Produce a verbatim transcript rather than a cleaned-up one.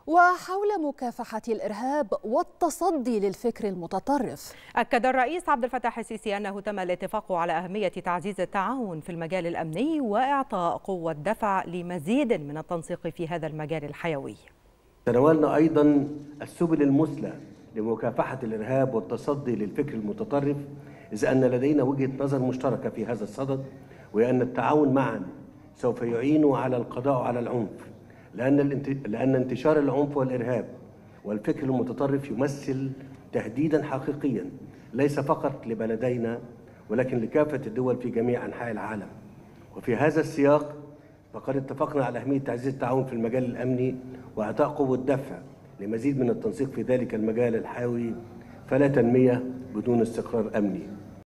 وحول مكافحة الإرهاب والتصدي للفكر المتطرف. أكد الرئيس عبد الفتاح السيسي أنه تم الاتفاق على أهمية تعزيز التعاون في المجال الأمني وإعطاء قوة دفع لمزيد من التنسيق في هذا المجال الحيوي. تناولنا أيضا السبل المثلى لمكافحة الإرهاب والتصدي للفكر المتطرف، إذ أن لدينا وجهة نظر مشتركة في هذا الصدد، وأن التعاون معا سوف يعين على القضاء على العنف، لأن لأن انتشار العنف والإرهاب والفكر المتطرف يمثل تهديدا حقيقيا ليس فقط لبلدينا ولكن لكافة الدول في جميع أنحاء العالم. وفي هذا السياق فقد اتفقنا على أهمية تعزيز التعاون في المجال الأمني وإعطاء قوة دفع لمزيد من التنسيق في ذلك المجال الحيوي، فلا تنمية بدون استقرار أمني.